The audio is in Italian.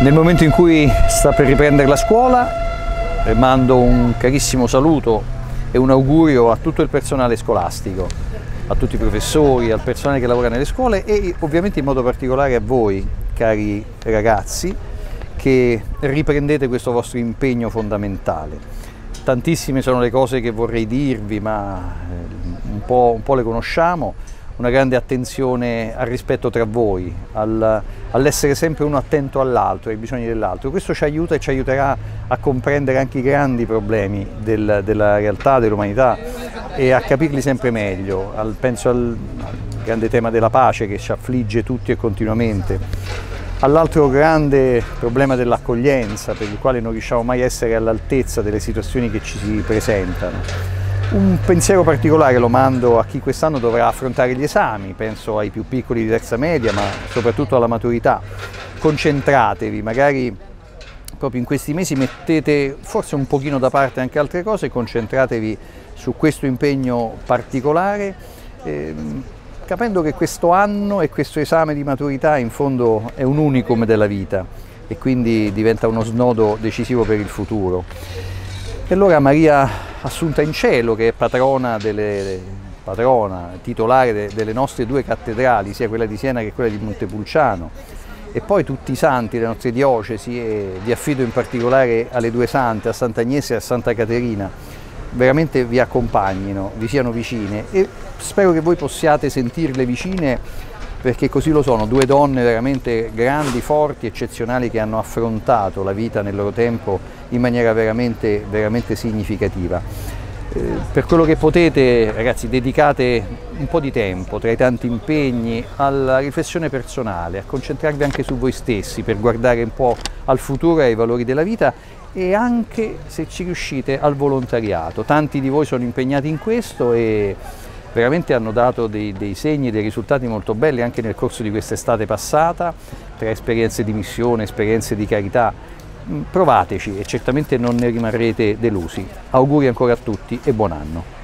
Nel momento in cui sta per riprendere la scuola, mando un carissimo saluto e un augurio a tutto il personale scolastico, a tutti i professori, al personale che lavora nelle scuole e ovviamente in modo particolare a voi, cari ragazzi, che riprendete questo vostro impegno fondamentale. Tantissime sono le cose che vorrei dirvi, ma un po' le conosciamo. Una grande attenzione al rispetto tra voi, all'essere sempre uno attento all'altro, ai bisogni dell'altro. Questo ci aiuta e ci aiuterà a comprendere anche i grandi problemi della realtà, dell'umanità e a capirli sempre meglio. Penso al grande tema della pace che ci affligge tutti e continuamente, all'altro grande problema dell'accoglienza, per il quale non riusciamo mai a essere all'altezza delle situazioni che ci si presentano. Un pensiero particolare lo mando a chi quest'anno dovrà affrontare gli esami, penso ai più piccoli di terza media, ma soprattutto alla maturità. Concentratevi, magari proprio in questi mesi mettete forse un pochino da parte anche altre cose, concentratevi su questo impegno particolare, capendo che questo anno e questo esame di maturità in fondo è un unicum della vita e quindi diventa uno snodo decisivo per il futuro. E allora Maria Assunta in Cielo, che è patrona, titolare delle nostre due cattedrali, sia quella di Siena che quella di Montepulciano, e poi tutti i santi delle nostre diocesi, e vi affido in particolare alle due sante, a Sant'Agnese e a Santa Caterina, veramente vi accompagnino, vi siano vicine e spero che voi possiate sentirle vicine, perché così lo sono, due donne veramente grandi, forti, eccezionali, che hanno affrontato la vita nel loro tempo in maniera veramente significativa. Per quello che potete, ragazzi, dedicate un po' di tempo tra i tanti impegni alla riflessione personale, a concentrarvi anche su voi stessi per guardare un po' al futuro e ai valori della vita e anche, se ci riuscite, al volontariato. Tanti di voi sono impegnati in questo e veramente hanno dato dei segni, dei risultati molto belli anche nel corso di quest'estate passata, tra esperienze di missione, esperienze di carità. Provateci e certamente non ne rimarrete delusi. Auguri ancora a tutti e buon anno.